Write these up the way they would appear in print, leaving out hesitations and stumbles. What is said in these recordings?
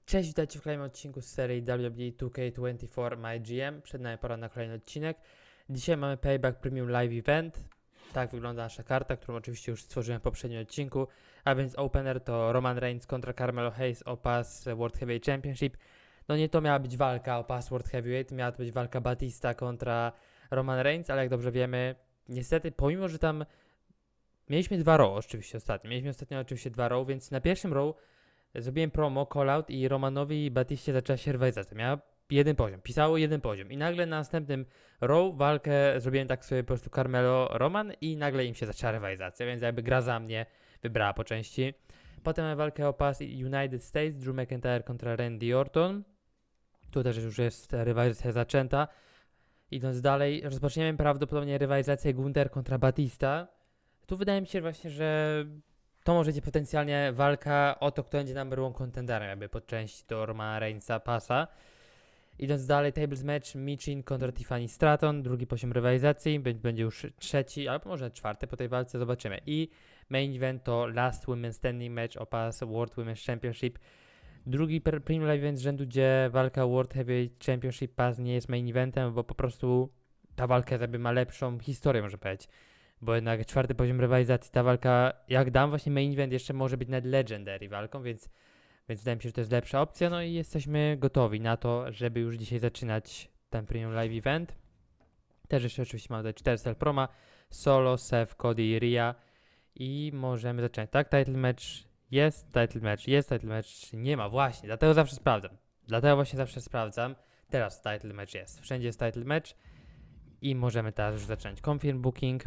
Cześć, witajcie w kolejnym odcinku z serii WWE 2K24 My GM. Przed nami pora na kolejny odcinek. Dzisiaj mamy Payback Premium Live Event. Tak wygląda nasza karta, którą oczywiście już stworzyłem w poprzednim odcinku. A więc opener to Roman Reigns kontra Carmelo Hayes o pas World Heavyweight Championship. No nie to miała być walka o pas World Heavyweight, miała to być walka Batista kontra Roman Reigns, ale jak dobrze wiemy, niestety pomimo, że tam mieliśmy 2 Raw oczywiście ostatnio. Mieliśmy ostatnio oczywiście 2 Raw, więc na pierwszym Raw zrobiłem promo, call-out i Romanowi i Batiście zaczęła się rywalizacja. Miała jeden poziom, pisało jeden poziom. I nagle na następnym Raw walkę zrobiłem tak sobie po prostu Carmelo-Roman i nagle im się zaczęła rywalizacja, więc jakby gra za mnie wybrała po części. Potem mamy walkę o pas United States, Drew McIntyre kontra Randy Orton. Tu też już jest rywalizacja zaczęta. Idąc dalej, rozpoczniemy prawdopodobnie rywalizację Gunther kontra Batista. Tu wydaje mi się właśnie, że to może być potencjalnie walka o to, kto będzie number one contenderem, jakby pod część do Romana Reignsa pasa. Idąc dalej, tables match Michin kontra Tiffany Stratton, drugi poziom rywalizacji, będzie już trzeci, albo może czwarty po tej walce, zobaczymy. I main event to Last Women Standing match o pas World Women's Championship. Drugi premium live event z rzędu, gdzie walka World Heavyweight Championship pas nie jest main eventem, bo po prostu ta walka jakby ma lepszą historię, może powiedzieć. Bo jednak czwarty poziom rywalizacji, ta walka, jak dam właśnie main event, jeszcze może być nawet legendary walką, więc wydaje mi się, że to jest lepsza opcja. No i jesteśmy gotowi na to, żeby już dzisiaj zaczynać ten premium live event. Też jeszcze oczywiście mamy tutaj 4 cel proma, Solo, Seth, Cody i Rhea. I możemy zacząć, tak? Title match jest, title match nie ma, właśnie, dlatego zawsze sprawdzam. Dlatego właśnie zawsze sprawdzam. Teraz title match jest, wszędzie jest title match. I możemy teraz już zacząć. Confirm booking.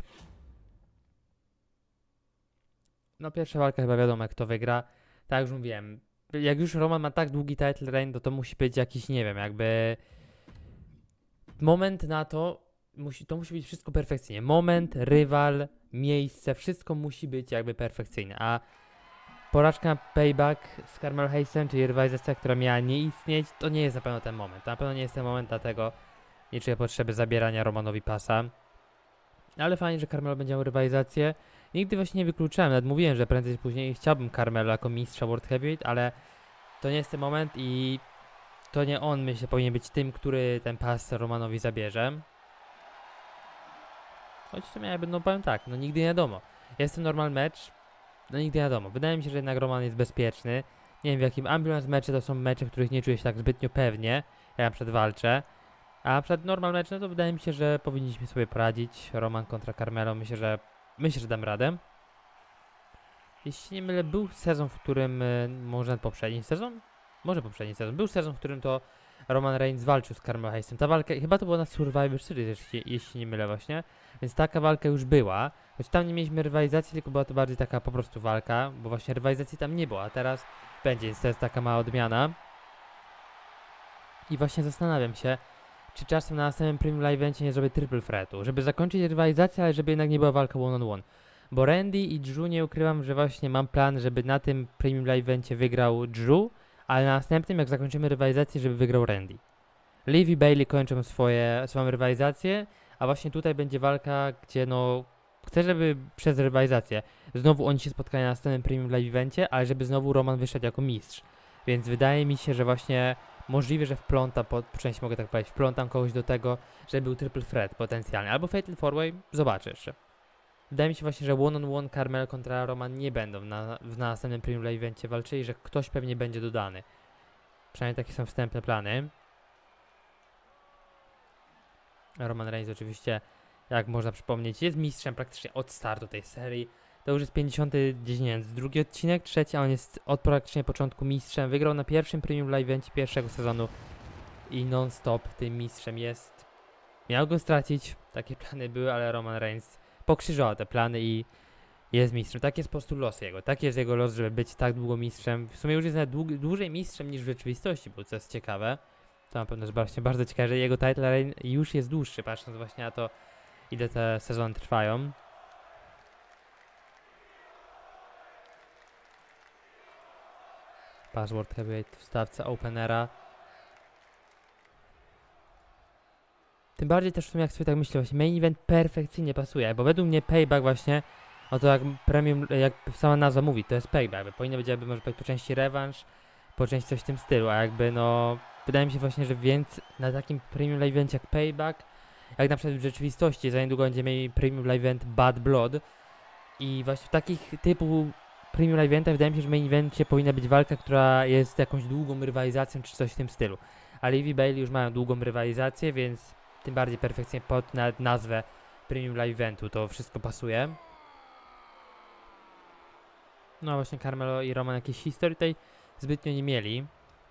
No pierwsza walka chyba wiadomo, kto wygra. Tak jak już mówiłem, jak już Roman ma tak długi title reign, to musi być jakiś, nie wiem, jakby moment na to, to musi być wszystko perfekcyjnie. Moment, rywal, miejsce, wszystko musi być jakby perfekcyjne. A porażka Payback z Carmelo Hayesem, czyli rywalizacja, która miała nie istnieć, to nie jest na pewno ten moment. Na pewno nie jest ten moment, dlatego nie czuję potrzeby zabierania Romanowi pasa. Ale fajnie, że Carmelo będzie miał rywalizację. Nigdy właśnie nie wykluczałem, nawet mówiłem, że prędzej czy później chciałbym Carmelo jako mistrza World Heavyweight, ale to nie jest ten moment i to nie on, myślę, powinien być tym, który ten pas Romanowi zabierze. Choć w sumie jakby, no powiem tak, no nigdy nie wiadomo. Jest to normal mecz, no nigdy nie wiadomo. Wydaje mi się, że jednak Roman jest bezpieczny. Nie wiem w jakim ambulance mecze to są mecze, w których nie czuję się tak zbytnio pewnie, ja przed walczę. A przed normal mecz, no to wydaje mi się, że powinniśmy sobie poradzić. Roman kontra Carmelo, myślę, że dam radę. Jeśli nie mylę, był sezon, w którym, może poprzedni sezon? Może poprzedni sezon. Był sezon, w którym to Roman Reigns walczył z Carmelo Hayesem. Ta walka, chyba to była na Survivor Series, jeśli nie mylę właśnie. Więc taka walka już była. Choć tam nie mieliśmy rywalizacji, tylko była to bardziej taka po prostu walka, bo właśnie rywalizacji tam nie było, a teraz będzie, więc to jest taka mała odmiana. I właśnie zastanawiam się, czy czasem na następnym premium live evencie nie zrobię triple threatu, żeby zakończyć rywalizację, ale żeby jednak nie była walka one on one. Bo Randy i Drew, nie ukrywam, że właśnie mam plan, żeby na tym premium live evencie wygrał Drew, ale na następnym, jak zakończymy rywalizację, żeby wygrał Randy. Liv i Bayley kończą swoją rywalizację, a właśnie tutaj będzie walka, gdzie no chcę, żeby przez rywalizację znowu oni się spotkali na następnym premium live evencie, ale żeby znowu Roman wyszedł jako mistrz. Więc wydaje mi się, że właśnie możliwe, że wplątam, po części mogę tak powiedzieć, wplątam kogoś do tego, żeby był triple threat potencjalnie, albo Fatal 4-Way, zobaczę jeszcze. Wydaje mi się właśnie, że one-on-one Carmelo kontra Roman nie będą w następnym premium live evencie walczyli, że ktoś pewnie będzie dodany. Przynajmniej takie są wstępne plany. Roman Reigns oczywiście, jak można przypomnieć, jest mistrzem praktycznie od startu tej serii. To już jest 50, gdzieś nie wiem, drugi odcinek, trzeci, a on jest od praktycznie początku mistrzem. Wygrał na pierwszym premium live evencie pierwszego sezonu i non-stop tym mistrzem jest. Miał go stracić, takie plany były, ale Roman Reigns pokrzyżował te plany i jest mistrzem. Tak jest po prostu los jego. Tak jest jego los, żeby być tak długo mistrzem. W sumie już jest nawet dłużej mistrzem niż w rzeczywistości był, co jest ciekawe. To na pewno jest bardzo ciekawe, że jego title reign już jest dłuższy, patrząc właśnie na to, ile te sezony trwają. Password Heavyweight w stawce Openera. Tym bardziej też w sumie, jak sobie tak myślę, właśnie main event perfekcyjnie pasuje, bo według mnie Payback właśnie, o to jak premium, jak sama nazwa mówi, to jest Payback, powinno być jakby może powiedzieć po części rewanż po części coś w tym stylu, a jakby no wydaje mi się właśnie, że więc na takim premium live evencie jak Payback, jak na przykład w rzeczywistości, za niedługo będziemy mieli premium live event Bad Blood i właśnie w takich typu premium live eventach wydaje mi się, że w main evencie powinna być walka, która jest jakąś długą rywalizacją czy coś w tym stylu. A Liv i Bailey już mają długą rywalizację, więc tym bardziej perfekcyjnie pod nawet nazwę premium live eventu to wszystko pasuje. No właśnie Carmelo i Roman jakieś historii tutaj zbytnio nie mieli.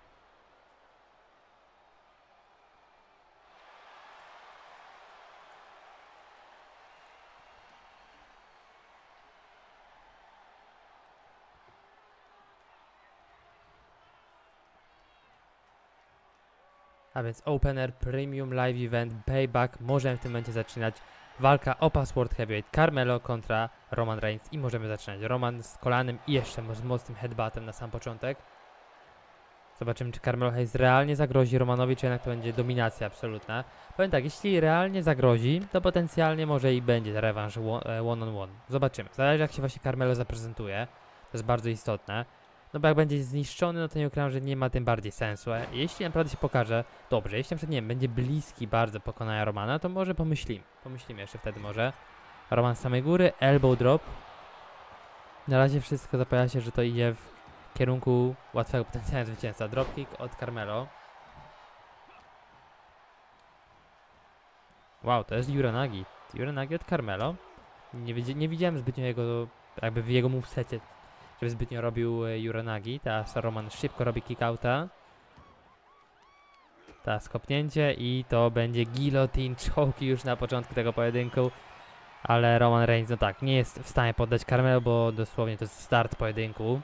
A więc Opener, Premium Live Event, Payback. Możemy w tym momencie zaczynać. Walka o Password Heavyweight Carmelo kontra Roman Reigns i możemy zaczynać. Roman z kolanem i jeszcze z mocnym headbuttem na sam początek. Zobaczymy, czy Carmelo Hayes realnie zagrozi Romanowi, czy jednak to będzie dominacja absolutna. Powiem tak, jeśli realnie zagrozi, to potencjalnie może i będzie rewanż one on one. Zobaczymy. Zależy, jak się właśnie Carmelo zaprezentuje. To jest bardzo istotne. No bo jak będzie zniszczony, no to nie ukrywam, że nie ma tym bardziej sensu. Jeśli naprawdę się pokaże dobrze, jeśli na przykład, nie wiem, będzie bliski bardzo pokonania Romana, to może pomyślimy. Pomyślimy jeszcze wtedy może. Roman z samej góry, elbow drop. Na razie wszystko zapowiada się, że to idzie w kierunku łatwego potencjalnego zwycięstwa. Dropkick od Carmelo. Wow, to jest Uranagi. Uranagi od Carmelo. Nie widziałem zbytnio jego, jakby w jego movesecie, żeby zbytnio robił Uranagi. Teraz Roman szybko robi kickouta. Teraz kopnięcie i to będzie guillotine choke już na początku tego pojedynku. Ale Roman Reigns, no tak, nie jest w stanie poddać Carmelo, bo dosłownie to jest start pojedynku.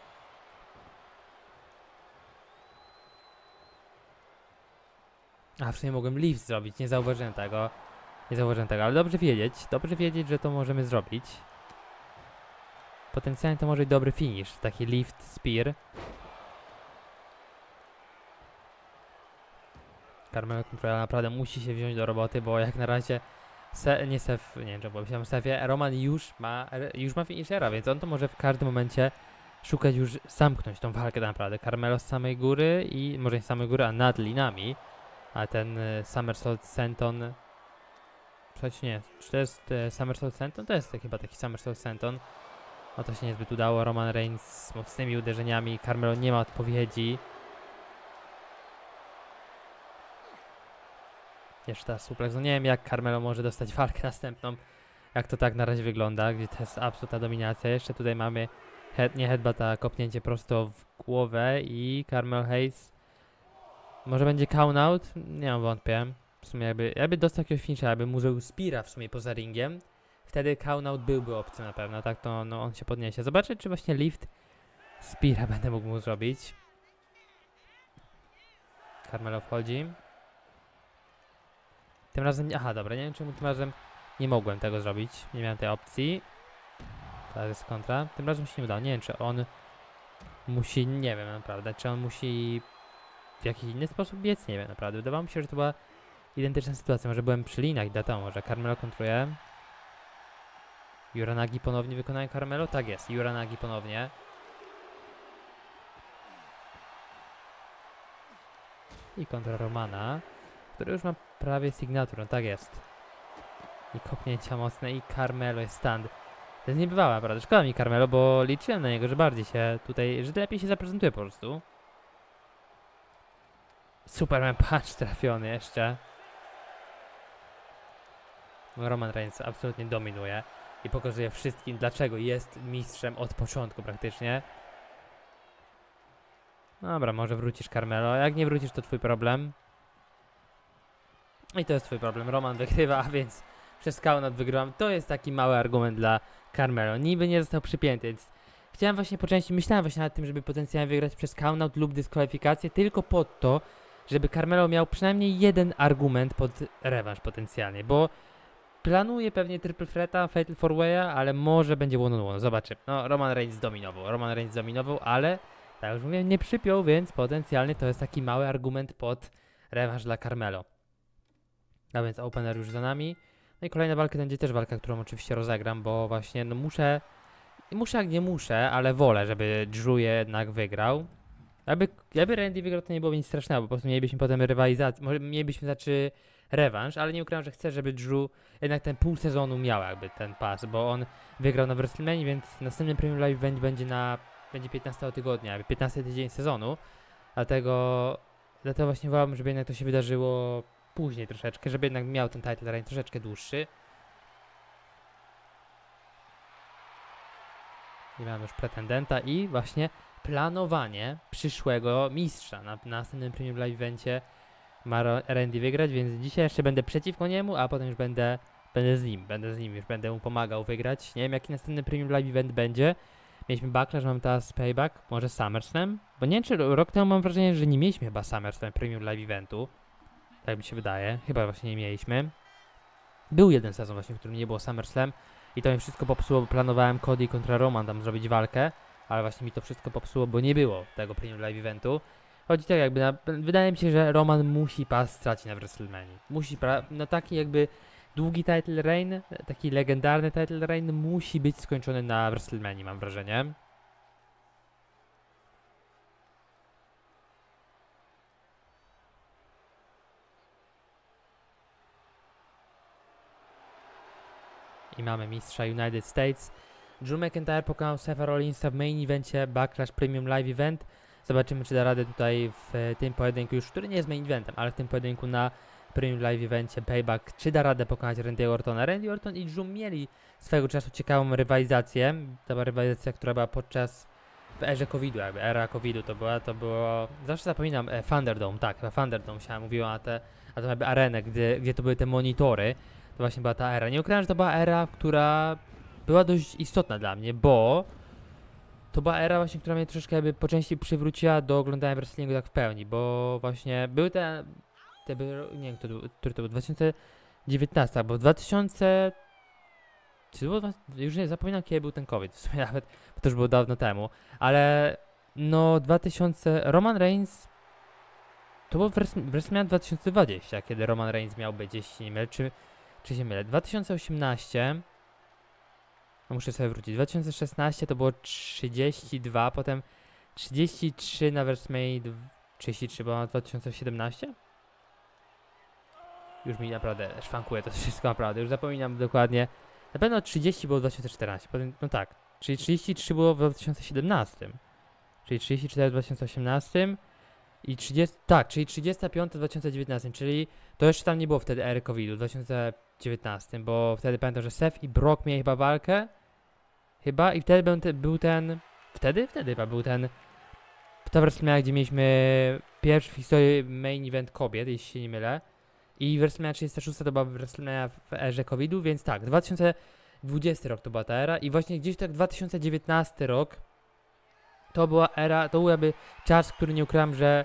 A w sumie mogłem lift zrobić, nie zauważyłem tego. Nie zauważyłem tego, ale dobrze wiedzieć, że to możemy zrobić. Potencjalnie to może być dobry finish, taki lift spear. Carmelo naprawdę musi się wziąć do roboty, bo jak na razie nie wiem czemu powiedziałem Sefie, Roman już ma finishera, więc on to może w każdym momencie szukać już zamknąć tą walkę naprawdę. Carmelo z samej góry i może nie z samej góry, a nad linami. A ten Somersault Senton, choć nie, czy to jest Somersault Senton? To jest chyba taki Somersault Senton. No to się niezbyt udało. Roman Reigns z mocnymi uderzeniami. Carmelo nie ma odpowiedzi. Jeszcze ta suplex. No nie wiem, jak Carmelo może dostać walkę następną. Jak to tak na razie wygląda, gdzie to jest absolutna dominacja. Jeszcze tutaj mamy nie headbutt, a kopnięcie prosto w głowę i Carmelo Hayes. Może będzie count out? Nie mam wątpię. W sumie jakby dostał jakiegoś finisha, jakby mu zrobił speara w sumie poza ringiem. Wtedy count out byłby opcją na pewno, tak to no, on się podniesie. Zobaczę, czy właśnie lift speara będę mógł mu zrobić. Carmelo wchodzi. Tym razem, aha dobra, nie wiem czemu tym razem nie mogłem tego zrobić. Nie miałem tej opcji. Teraz jest kontra. Tym razem się nie udało. Nie wiem, czy on musi, nie wiem naprawdę, czy on musi w jakiś inny sposób biec, nie wiem naprawdę. Wydawało mi się, że to była identyczna sytuacja. Może byłem przy linach i dlatego może Carmelo kontruje. Uranagi ponownie wykonuje Carmelo? Tak jest, Uranagi ponownie. I kontra Romana, który już ma prawie signaturę, tak jest. I kopnięcia mocne i Carmelo jest stand. To jest niebywałe, naprawdę. Szkoda mi Carmelo, bo liczyłem na niego, że bardziej się tutaj, że lepiej się zaprezentuje po prostu. Superman punch trafiony jeszcze. Roman Reigns absolutnie dominuje i pokazuje wszystkim, dlaczego jest mistrzem od początku praktycznie. Dobra, może wrócisz Carmelo. Jak nie wrócisz, to twój problem. I to jest twój problem. Roman wygrywa, a więc przez count wygrywam. To jest taki mały argument dla Carmelo. Niby nie został przypięty, więc chciałem właśnie po części, myślałem właśnie nad tym, żeby potencjalnie wygrać przez count lub dyskwalifikację, tylko po to, żeby Carmelo miał przynajmniej jeden argument pod rewanż potencjalnie, bo planuje pewnie triple threata, fatal four way'a, ale może będzie one on one. Zobaczymy. No, Roman Reigns zdominował, ale tak już mówiłem, nie przypiął, więc potencjalnie to jest taki mały argument pod rewanż dla Carmelo. A więc opener już za nami. No i kolejna walka to będzie też walka, którą oczywiście rozegram, bo właśnie no muszę jak nie muszę, ale wolę, żeby Drew jednak wygrał. Jakby Randy wygrał, to nie byłoby nic strasznego, po prostu mielibyśmy potem rywalizację, może mielibyśmy rewanż, ale nie ukrywam, że chcę, żeby Drew jednak ten pół sezonu miał jakby ten pas, bo on wygrał na WrestleMania, więc następny Premium Live Event będzie 15 tygodnia, jakby 15 tydzień sezonu, dlatego właśnie wolałbym, żeby jednak to się wydarzyło później troszeczkę, żeby jednak miał ten title reign troszeczkę dłuższy. I mamy już pretendenta i właśnie planowanie przyszłego mistrza. Na następnym Premium Live Evencie ma Randy wygrać, więc dzisiaj jeszcze będę przeciwko niemu, a potem już będę z nim, już będę mu pomagał wygrać. Nie wiem, jaki następny Premium Live Event będzie. Mieliśmy Backlash, mamy teraz Payback, może SummerSlam, bo nie wiem, czy rok temu mam wrażenie, że nie mieliśmy chyba SummerSlam Premium Live Eventu. Tak mi się wydaje, chyba właśnie nie mieliśmy. Był jeden sezon właśnie, w którym nie było SummerSlam i to mi wszystko popsuło, bo planowałem Cody kontra Roman tam zrobić walkę, ale właśnie mi to wszystko popsuło, bo nie było tego Premium Live Eventu. Chodzi tak jakby, wydaje mi się, że Roman musi pas stracić na WrestleMania. No taki jakby długi title reign, taki legendarny title reign musi być skończony na WrestleMania, mam wrażenie. I mamy mistrza United States. Drew McIntyre pokonał Seth Rollinsa w main evencie Backlash Premium Live Event. Zobaczymy, czy da radę tutaj w tym pojedynku, już który nie jest main eventem, ale w tym pojedynku na Premium Live Evencie Payback, czy da radę pokonać Randy'ego Ortona. Randy Orton i Drew mieli swego czasu ciekawą rywalizację. To była rywalizacja, która była w erze COVID-u, jakby era COVID-u to było, zawsze zapominam, Thunderdome, tak, chyba Thunderdome się mówiło, a to jakby arenę, gdzie to były te monitory. To właśnie była ta era. Nie ukrywam, że to była era, która była dość istotna dla mnie, bo to była era właśnie, która mnie troszeczkę jakby po części przywróciła do oglądania wrestlingu tak w pełni, bo właśnie były nie wiem, który to był, 2019, bo w 2000, czy to było, już nie zapominam, kiedy był ten COVID, w sumie nawet, bo to już było dawno temu, ale no Roman Reigns, to było WrestleMania 2020, kiedy Roman Reigns miał być, jeśli się nie mylę, czy się mylę, 2018, no muszę sobie wrócić, 2016 to było 32, potem 33 na WrestleMania 33, bo na 2017? Już mi naprawdę szwankuje to wszystko naprawdę, już zapominam dokładnie. Na pewno 30 było w 2014, potem, no tak, czyli 33 było w 2017, czyli 34 w 2018 i 30, tak, czyli 35 w 2019, czyli to jeszcze tam nie było wtedy ery COVID-u w 2019, bo wtedy pamiętam, że Seth i Brock mieli chyba walkę, i wtedy był ten, ta WrestleMania, gdzie mieliśmy pierwszy w historii main event kobiet, jeśli się nie mylę. I WrestleMania 36 to była WrestleMania w erze COVID-u, więc tak, 2020 rok to była ta era i właśnie gdzieś tak 2019 rok to była era, to był jakby czas, który nie ukrywam, że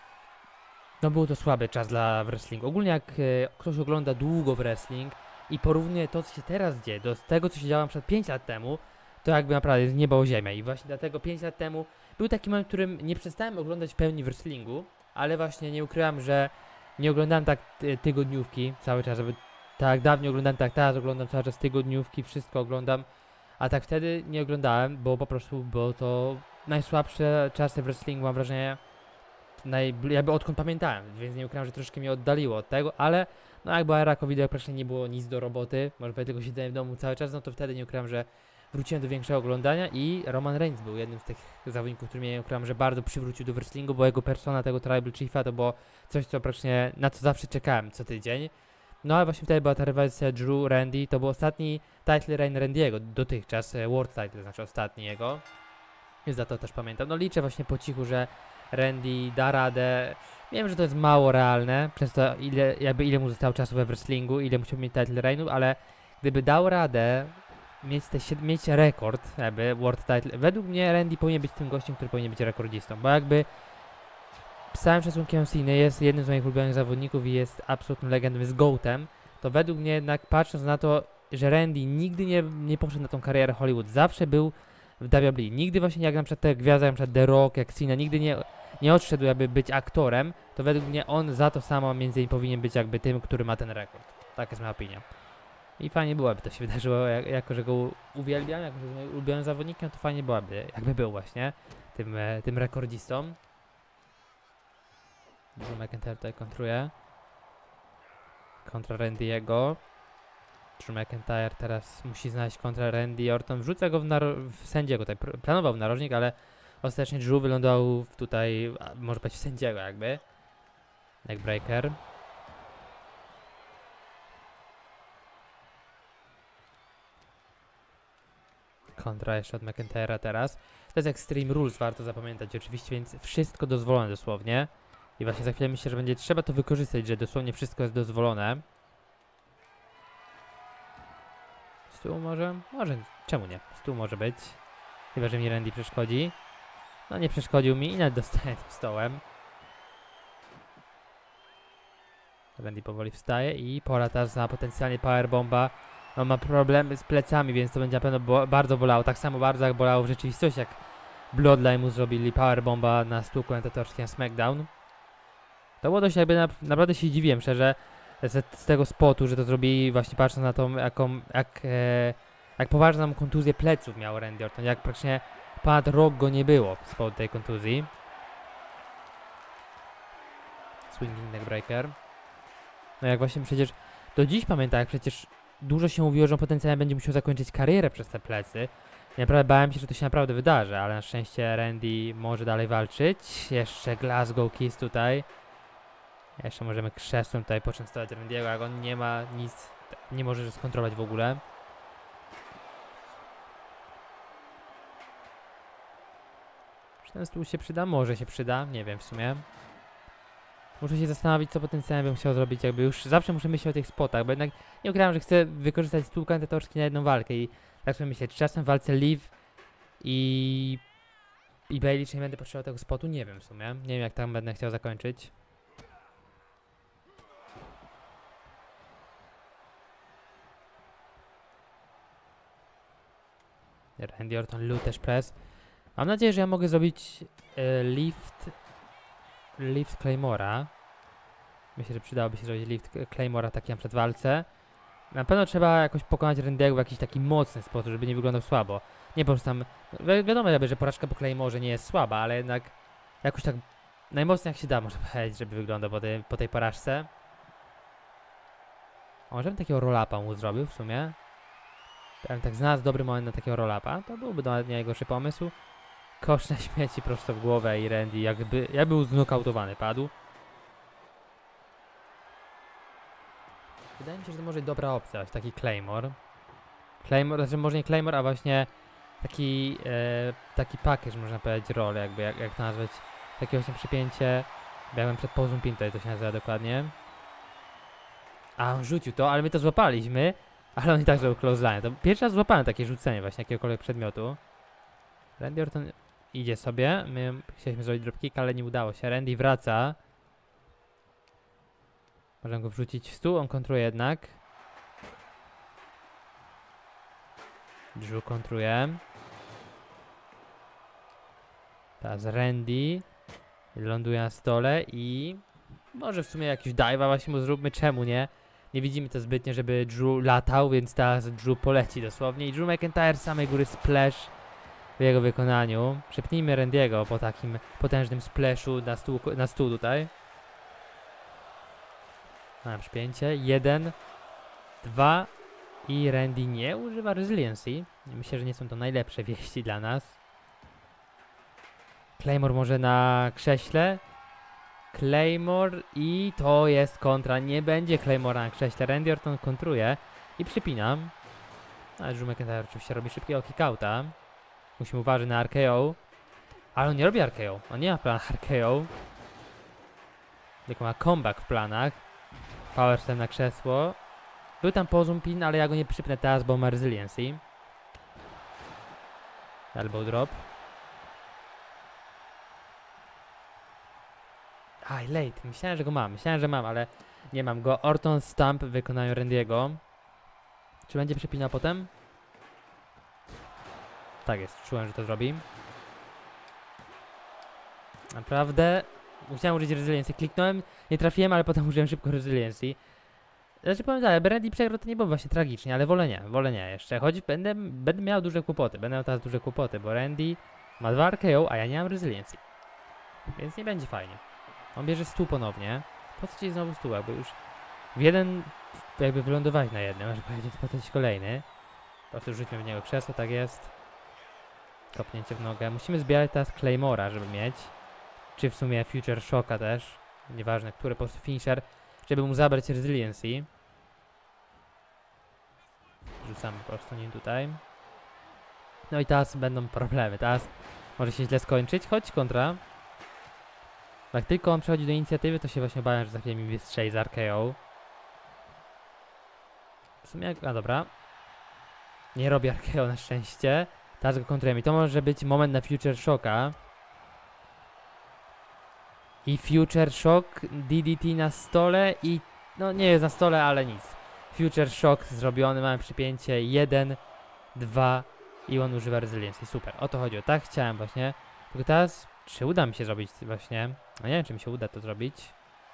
no był to słaby czas dla wrestlingu. Ogólnie jak ktoś ogląda długo wrestling i porównuje to, co się teraz dzieje do tego, co się działo przed 5 lat temu, to jakby naprawdę jest niebo o ziemię i właśnie dlatego 5 lat temu był taki moment, w którym nie przestałem oglądać w pełni wrestlingu, ale właśnie nie ukrywam, że nie oglądałem tak tygodniówki cały czas, żeby tak dawniej oglądałem, tak teraz oglądam cały czas tygodniówki, wszystko oglądam, a tak wtedy nie oglądałem, bo po prostu było to najsłabsze czasy w wrestlingu, mam wrażenie, jakby odkąd pamiętałem, więc nie ukrywam, że troszkę mnie oddaliło od tego, ale no jak była era COVID, jak praktycznie nie było nic do roboty, może tylko siedziałem w domu cały czas, no to wtedy nie ukrywam, że wróciłem do większego oglądania i Roman Reigns był jednym z tych zawodników, który mnie ukrywam, że bardzo przywrócił do wrestlingu, bo jego persona tego Tribal Chiefa to było coś, co praktycznie, na co zawsze czekałem co tydzień. No ale właśnie wtedy była ta rywalizacja Drew, Randy, to był ostatni title reign Randy'ego dotychczas, world title, znaczy ostatni jego. Więc za to też pamiętam. No liczę właśnie po cichu, że Randy da radę. Wiem, że to jest mało realne, przez to ile mu zostało czasu we wrestlingu, ile musiał mieć title reignu, ale gdyby dał radę mieć rekord, jakby world title, według mnie Randy powinien być tym gościem, który powinien być rekordzistą, bo jakby z całym szacunkiem Cena jest jednym z moich ulubionych zawodników i jest absolutną legendą, jest GOAT-em, to według mnie jednak patrząc na to, że Randy nigdy nie poszedł na tą karierę Hollywood, zawsze był w WWE, nigdy właśnie jak na przykład te gwiazdy, jak na przykład The Rock, jak Cena, nigdy nie odszedł jakby być aktorem, to według mnie on za to samo między innymi powinien być jakby tym, który ma ten rekord. Tak jest moja opinia. I fajnie byłoby to się wydarzyło, jako że go uwielbiam, jako że jest moim ulubionym zawodnikiem, to fajnie byłoby, jakby był właśnie tym rekordzistą. Drew McIntyre tutaj kontruje. Kontra Randy'ego. Drew McIntyre teraz musi znaleźć kontra Randy Orton. Wrzuca go w sędziego. Tutaj planował w narożnik, ale ostatecznie Drew wylądował tutaj, może powiedzieć, w sędziego jakby. Neckbreaker. Kontra jeszcze od McIntyre'a teraz. To jest Extreme Rules, warto zapamiętać oczywiście, więc wszystko dozwolone dosłownie. I właśnie za chwilę myślę, że będzie trzeba to wykorzystać, że dosłownie wszystko jest dozwolone. Stół może? Może, czemu nie? Stół może być. Chyba, że mi Randy przeszkodzi. No nie przeszkodził mi i nawet dostaję tym stołem. Randy powoli wstaje i pora teraz na potencjalnie powerbomba. No ma problemy z plecami, więc to będzie na pewno bardzo bolało. Tak samo bardzo jak bolało w rzeczywistości, jak Bloodline mu zrobili powerbomba na stół komentatorskim SmackDown. To było dość jakby, naprawdę się dziwiłem szczerze z tego spotu, że to zrobili właśnie patrząc na to, jak poważną kontuzję pleców miał Randy Orton, jak praktycznie ponad rok go nie było z powodu tej kontuzji. Swinging neckbreaker. No jak właśnie przecież do dziś pamiętam, jak przecież dużo się mówiło, że on potencjalnie będzie musiał zakończyć karierę przez te plecy. I naprawdę bałem się, że to się naprawdę wydarzy, ale na szczęście Randy może dalej walczyć. Jeszcze Glasgow Kiss tutaj. Jeszcze możemy krzesłem tutaj poczęstować Randy'ego, jak on nie ma nic, nie może skontrolować w ogóle. Czy ten stół się przyda? Może się przyda, nie wiem w sumie. Muszę się zastanowić, co potencjalnie bym chciał zrobić, jakby już zawsze muszę myśleć o tych spotach, bo jednak nie ukrywam, że chcę wykorzystać stół komentatorski na jedną walkę i tak sobie myślę, czy czasem w walce Liv i Bayley, czy nie będę potrzebował tego spotu, nie wiem w sumie, nie wiem jak tam będę chciał zakończyć. Randy Orton, Luther's Press. Mam nadzieję, że ja mogę zrobić lift Claymora. Myślę, że przydałoby się zrobić lift Claymora taki na przed walce. Na pewno trzeba jakoś pokonać Randy'ego w jakiś taki mocny sposób, żeby nie wyglądał słabo. Nie po prostu tam... wiadomo jakby, że porażka po Claymorze nie jest słaba, ale jednak jakoś tak najmocniej jak się da, można powiedzieć, żeby wyglądał po tej porażce. A może bym takiego roll-upa mu zrobił w sumie? Ja bym tak znalazł dobry moment na takiego roll-upa. To byłby nawet nie najgorszy pomysł. Kosz na śmieci prosto w głowę i Randy jakby był znokautowany, padł. Wydaje mi się, że to może być dobra opcja, właśnie taki Claymore. Znaczy może nie Claymore, a właśnie taki package, można powiedzieć, roll, jakby, jak to nazwać. Takie właśnie przypięcie, jakbym przed pauzą pin, tutaj to się nazywa dokładnie. A on rzucił to, ale my to złapaliśmy, ale on i tak zrobił clothesline. To pierwszy raz złapałem takie rzucenie właśnie jakiegokolwiek przedmiotu. Randy Orton idzie sobie, my chcieliśmy zrobić dropkick, ale nie udało się. Randy wraca. Możemy go wrzucić w stół, on kontruje jednak. Drew kontruje. Teraz Randy ląduje na stole i może w sumie jakiś dive'a właśnie mu zróbmy, czemu nie? Nie widzimy to zbytnio, żeby Drew latał, więc teraz Drew poleci dosłownie i Drew McIntyre z samej góry splash w jego wykonaniu. Przepnijmy Randy'ego po takim potężnym splashu na stół tutaj. Mam przypięcie. 1, 2 i Randy nie używa resiliency. Myślę, że nie są to najlepsze wieści dla nas. Claymore może na krześle. Claymore i to jest kontra. Nie będzie Claymora na krześle. Randy Orton kontruje i przypinam. Ale Drew McIntyre oczywiście robi szybkiego kickouta. Musimy uważać na RKO. Ale on nie robi RKO. On nie ma planach RKO. Tylko ma comeback w planach. Power slam na krzesło. Był tam pozum pin, ale ja go nie przypnę teraz, bo ma resiliency. Elbow drop. Aj, late. Myślałem, że go mam. Myślałem, że mam, ale nie mam go. Orton stamp w wykonaniu Randy'ego. Czy będzie przypinał potem? Tak jest. Czułem, że to zrobi. Naprawdę. Musiałem użyć resiliency. Kliknąłem, nie trafiłem, ale potem użyłem szybko resiliency. Znaczy powiem tak, jakby Randy przegrał, to nie było właśnie tragicznie, ale wolę nie jeszcze. Choć będę miał duże kłopoty. Będę miał teraz duże kłopoty, bo Randy ma 2 RKO, a ja nie mam resiliency. Więc nie będzie fajnie. On bierze stół ponownie. Po co ci znowu stół? Jakby już w jeden, jakby wylądowałeś na jednym, może powiedzieć, po coś kolejny. Po prostu rzućmy w niego krzesło, tak jest. Kopnięcie w nogę. Musimy zbierać teraz Claymora, żeby mieć. Czy w sumie Future Shocka też. Nieważne, który, po prostu finisher, żeby mu zabrać resiliency. Rzucamy po prostu nim tutaj. No i teraz będą problemy. Teraz może się źle skończyć, choć kontra. Jak tylko on przechodzi do inicjatywy, to się właśnie obawiam, że za chwilę mi wystrzeli z RKO. W sumie, a dobra. Nie robi RKO na szczęście. Teraz go kontrujemy. I to może być moment na Future Shocka. I Future Shock, DDT na stole i... No nie jest na stole, ale nic. Future Shock zrobiony, mamy przypięcie 1, 2 i on używa resiliency. Super, o to chodziło. Tak chciałem właśnie. Tylko teraz, czy uda mi się zrobić właśnie? No nie wiem, czy mi się uda to zrobić.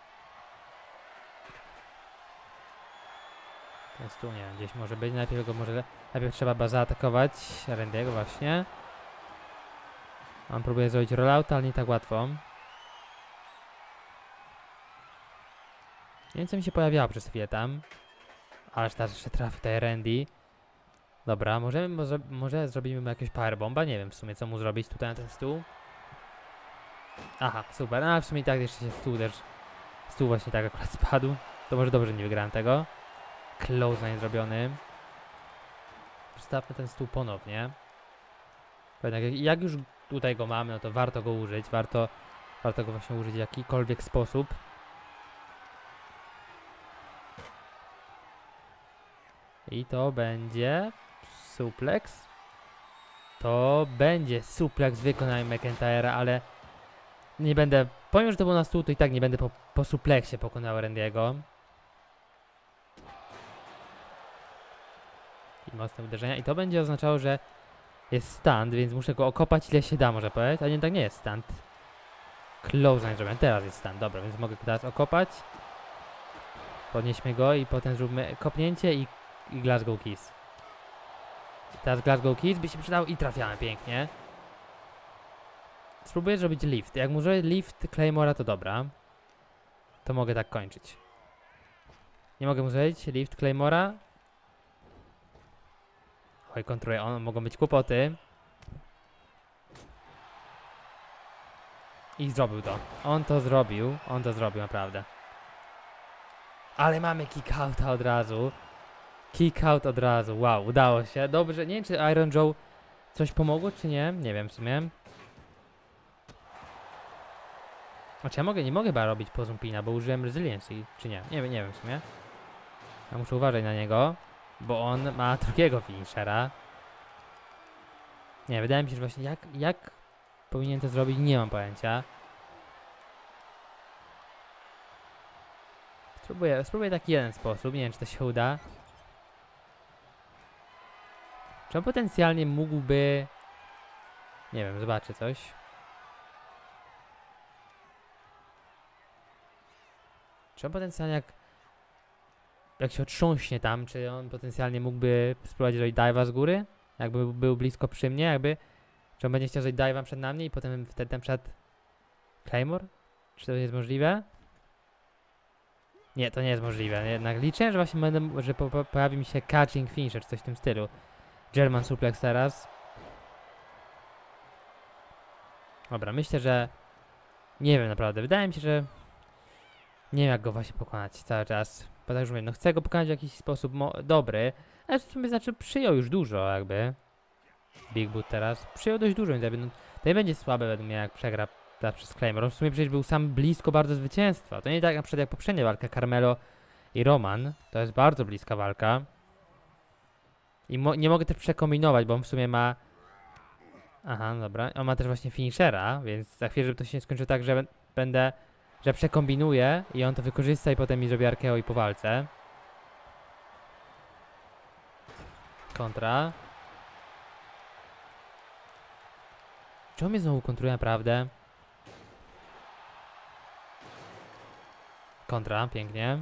Więc tu nie wiem, gdzieś może być. Najpierw trzeba zaatakować Randy'ego właśnie. On próbuje zrobić rollout, ale nie tak łatwo. Nie wiem, co mi się pojawiało przez chwilę tam. Ależ teraz jeszcze trafi tutaj Randy. Dobra, może zrobimy mu jakiegoś powerbomba. Nie wiem w sumie, co mu zrobić tutaj na ten stół. Aha, super. No, ale w sumie i tak jeszcze się stół właśnie tak akurat spadł. To może dobrze nie wygrałem tego. Close line zrobiony. Przystawmy ten stół ponownie. Jak już tutaj go mamy, no to warto go użyć. Warto go właśnie użyć w jakikolwiek sposób. I to będzie suplex. To będzie suplex, wykonajmy McIntyre'a, ale nie będę, pomimo że to było na stół, to i tak nie będę po supleksie pokonał Randy'ego. I mocne uderzenia. I to będzie oznaczało, że jest stand, więc muszę go okopać ile się da, może powiedzieć. A nie, tak nie jest stand. Close line zrobiłem. Teraz jest stand. Dobra, więc mogę go teraz okopać. Podnieśmy go i potem zróbmy kopnięcie i Glasgow Kiss. Teraz Glasgow Kiss by się przydał i trafiamy pięknie. Spróbuję zrobić lift. Jak mu zrobię lift Claymora, to dobra. To mogę tak kończyć. Nie mogę mu zrobić lift Claymora. Oj, kontruję. Mogą być kłopoty. I zrobił to. On to zrobił naprawdę. Ale mamy kick outa od razu. Kick out od razu. Wow, udało się. Dobrze. Nie wiem, czy Iron Joe coś pomogło, czy nie. Nie wiem w sumie. Znaczy ja nie mogę chyba robić pozumpina, bo użyłem resiliency, czy nie? Nie wiem w sumie. Ja muszę uważać na niego, bo on ma drugiego finishera. Nie, wydaje mi się, że właśnie jak powinien to zrobić, nie mam pojęcia. Spróbuję taki jeden sposób, nie wiem, czy to się uda. Czy on potencjalnie mógłby... Nie wiem, zobaczę coś. Czy on potencjalnie jak się otrząśnie tam, czy on potencjalnie mógłby spróbować zrobić dive'a z góry? Jakby był blisko przy mnie, czy on będzie chciał zrobić dive'a przed nami i potem wtedy ten przed Claymore? Czy to jest możliwe? Nie, to nie jest możliwe. Jednak liczę, że właśnie pojawi mi się catching finisher, czy coś w tym stylu. German suplex teraz. Dobra, myślę, że... Nie wiem naprawdę, wydaje mi się, że... Nie wiem jak go właśnie pokonać cały czas. Bo tak już mówię, no chcę go pokonać w jakiś sposób dobry. Ale w sumie znaczy przyjął już dużo jakby. Big Boot teraz. Przyjął dość dużo, więc jakby, no, to nie będzie słabe według mnie jak przegra przez Claymore. On w sumie przecież był sam blisko bardzo zwycięstwa. To nie tak na przykład jak poprzednia walka Carmelo i Roman. To jest bardzo bliska walka. I nie mogę też przekombinować, bo on w sumie ma... Aha, no dobra. On ma też właśnie finishera, więc za chwilę, żeby to się nie skończyło tak, że że przekombinuję i on to wykorzysta i potem mi zrobi RKO i po walce. Kontra. Czy on mnie znowu kontruje naprawdę? Kontra, pięknie.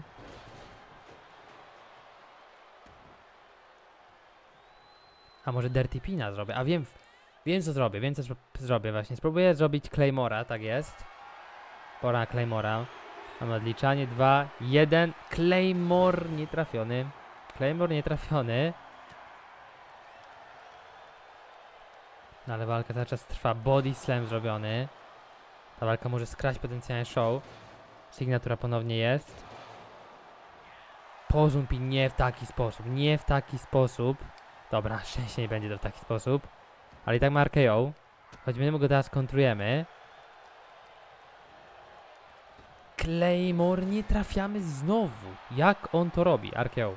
A może Dirty Pina zrobię? A wiem co zrobię, właśnie. Spróbuję zrobić Claymora, tak jest. Pora na Claymora. Mamy odliczanie. 2, 1. Claymore nietrafiony. Claymore nietrafiony. No ale walka cały czas trwa. Body slam zrobiony. Ta walka może skraść potencjalnie show. Sygnatura ponownie jest. Pozumpi nie w taki sposób. Nie w taki sposób. Dobra, szczęście nie będzie to w taki sposób. Ale i tak ma RKO. Choć my go teraz kontrujemy. Claymore nie trafiamy znowu. Jak on to robi? RKO.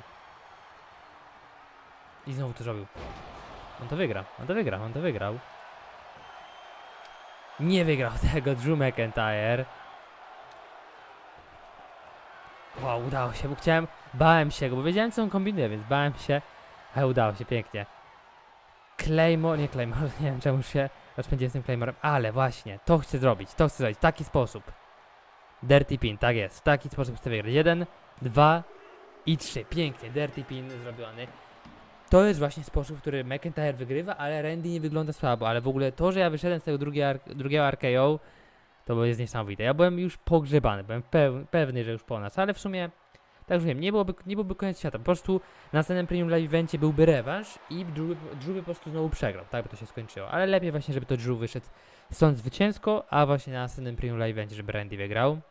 I znowu to zrobił. On to wygra. On to wygrał. On to wygrał. Nie wygrał tego Drew McIntyre. Wow, udało się, bo bałem się go, bo wiedziałem co on kombinuje, więc bałem się, ale udało się pięknie. Claymore, nie Claymore, nie wiem czemu się rozpędziłem z tym Claymorem, ale właśnie, to chcę zrobić, w taki sposób. Dirty Pin, tak jest, w taki sposób chcę wygrać. 1, 2 i 3, pięknie, Dirty Pin zrobiony. To jest właśnie sposób, w który McIntyre wygrywa, ale Randy nie wygląda słabo, ale w ogóle to, że ja wyszedłem z tego drugiego RKO, to jest niesamowite. Ja byłem już pogrzebany, byłem pewny, że już po nas, ale w sumie, tak już wiem, nie byłoby koniec świata. Po prostu na następnym Premium Live Evencie byłby rewanż i Drew by po prostu znowu przegrał. Tak by to się skończyło. Ale lepiej właśnie, żeby to Drew wyszedł stąd zwycięsko, a właśnie na następnym Premium Live Evencie, żeby Randy wygrał.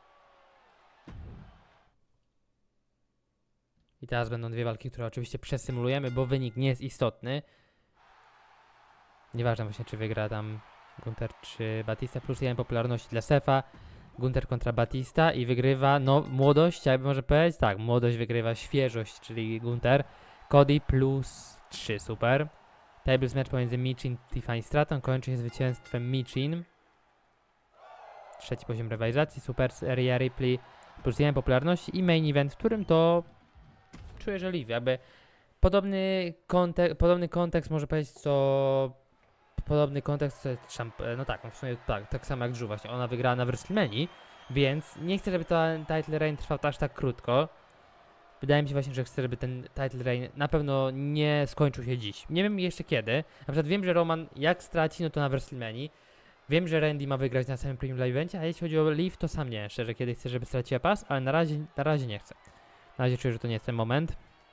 I teraz będą dwie walki, które oczywiście przesymulujemy, bo wynik nie jest istotny. Nieważne właśnie, czy wygra tam Gunther czy Batista, plus 1 popularności dla Sefa. Gunther kontra Batista i wygrywa, no, młodość, jakby może powiedzieć, tak, młodość wygrywa świeżość, czyli Gunther. Cody plus 3, super. Tables match pomiędzy Michin i Tiffany Stratton kończy się zwycięstwem Michin. Trzeci poziom rywalizacji, super, Rhea Ripley plus 1 popularności i main event, w którym to czuję, że Liv, jakby podobny kontekst może powiedzieć, co podobny kontekst, no tak, no w sumie tak samo jak Drew właśnie, ona wygrała na WrestleMania, więc nie chcę, żeby ten title reign trwał aż tak krótko. Wydaje mi się właśnie, że chcę, żeby ten title reign na pewno nie skończył się dziś. Nie wiem jeszcze kiedy, na przykład wiem, że Roman jak straci, no to na WrestleMania. Wiem, że Randy ma wygrać na samym Premium Live Evencie, a jeśli chodzi o Liv, to sam nie, szczerze, kiedy chcę, żeby straciła pas, ale na razie nie chcę. Na razie czuję, że to nie jest ten moment.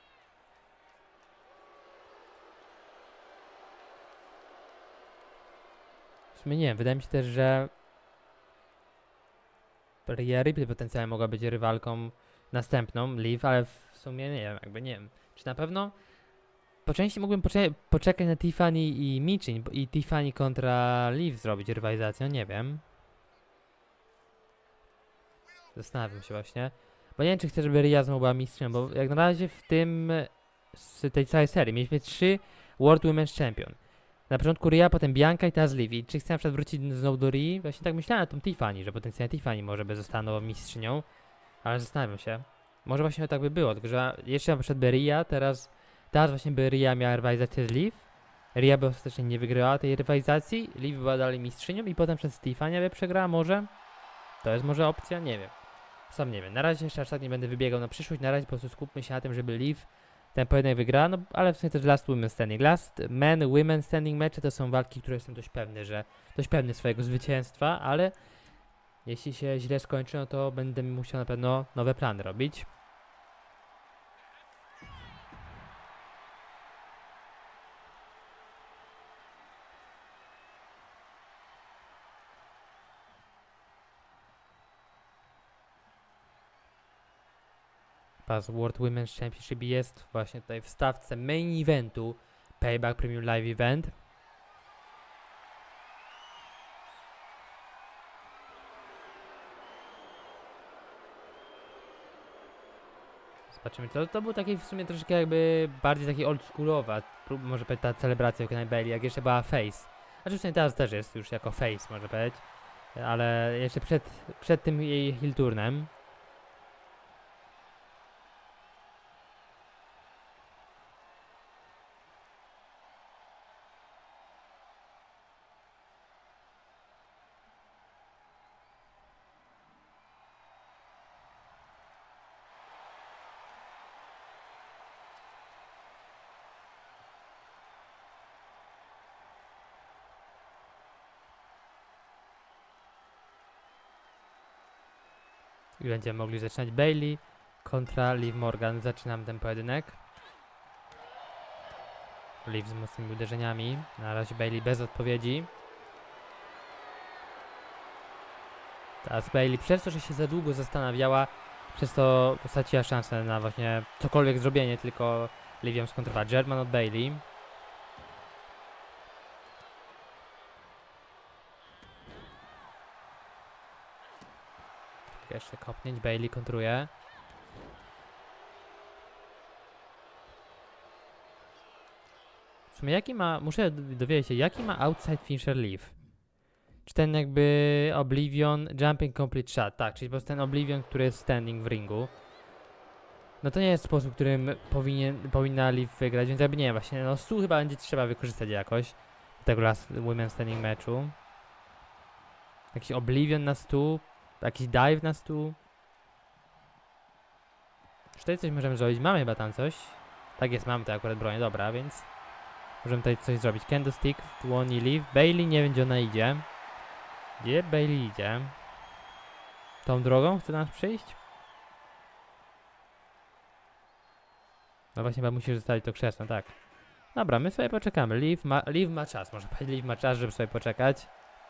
W sumie nie wiem, wydaje mi się też, że Rhea Ripley potencjalnie mogła być rywalką następną, Liv, ale w sumie nie wiem, jakby nie wiem. Czy na pewno? Po części mógłbym poczekać na Tiffany i Michin i Tiffany kontra Liv zrobić rywalizację, no nie wiem. Zastanawiam się właśnie. Bo nie wiem, czy chcę, żeby Rhea znowu była mistrzem, bo jak na razie z tej całej serii mieliśmy 3 World Women's Champion. Na początku Rhea, potem Bianca i teraz Liv. I czy chcę na przykład wrócić znowu do Rhea? Właśnie tak myślałem na tą Tiffany, że potencjalnie Tiffany może by została nową mistrzynią. Ale zastanawiam się. Może właśnie tak by było, tylko że jeszcze na przykład by Rhea, teraz właśnie by Rhea miała rywalizację z Liv. Rhea by ostatecznie nie wygrała tej rywalizacji, Liv była dalej mistrzynią i potem przez Tiffany by przegrała może? To jest może opcja? Nie wiem. Sam nie wiem. Na razie jeszcze aż tak nie będę wybiegał na przyszłość, na razie po prostu skupmy się na tym, żeby Liv ten pojedynek wygra, no ale w sumie też Last Women Standing. Last Men, Women Standing mecze to są walki, które jestem dość pewny swojego zwycięstwa, ale jeśli się źle skończy, no to będę musiał na pewno nowe plany robić. Pas World Women's Championship jest właśnie tutaj w stawce main eventu Payback Premium Live Event. Zobaczymy, to był taki w sumie troszkę jakby bardziej taki oldschoolowa, może powiedzieć ta celebracja Conor Bailey, jak jeszcze była face. Znaczy w sumie teraz też jest już jako face, może powiedzieć, ale jeszcze przed tym jej heel turnem. I będziemy mogli zaczynać. Bailey kontra Liv Morgan. Zaczynam ten pojedynek. Liv z mocnymi uderzeniami. Na razie Bailey bez odpowiedzi. Teraz Bailey przez to, że się za długo zastanawiała, przez to straciła szansę na właśnie cokolwiek zrobienie, tylko Liv ją skontrowała. German od Bailey. Jeszcze kopnięć, Bailey kontruje. W sumie jaki ma, muszę dowiedzieć się, jaki ma outside finisher Liv? Czy ten jakby Oblivion Jumping Complete Shot, tak, czyli po prostu ten Oblivion, który jest standing w ringu. No to nie jest sposób, którym powinna Liv wygrać, więc jakby nie wiem, właśnie, no stół chyba będzie trzeba wykorzystać jakoś tego last women standing meczu. Jakiś Oblivion na stół, jakiś dive na stół. Czy tutaj coś możemy zrobić? Mamy chyba tam coś. Tak jest, mamy tutaj akurat bronię, dobra, więc możemy tutaj coś zrobić. Candlestick w dłoni Liv. Bailey nie wiem, gdzie ona idzie. Gdzie Bailey idzie? Tą drogą chce do nas przyjść? No właśnie chyba musisz zostawić to krzesło, tak. Dobra, my sobie poczekamy. Liv ma czas, można powiedzieć. Liv ma czas, żeby sobie poczekać.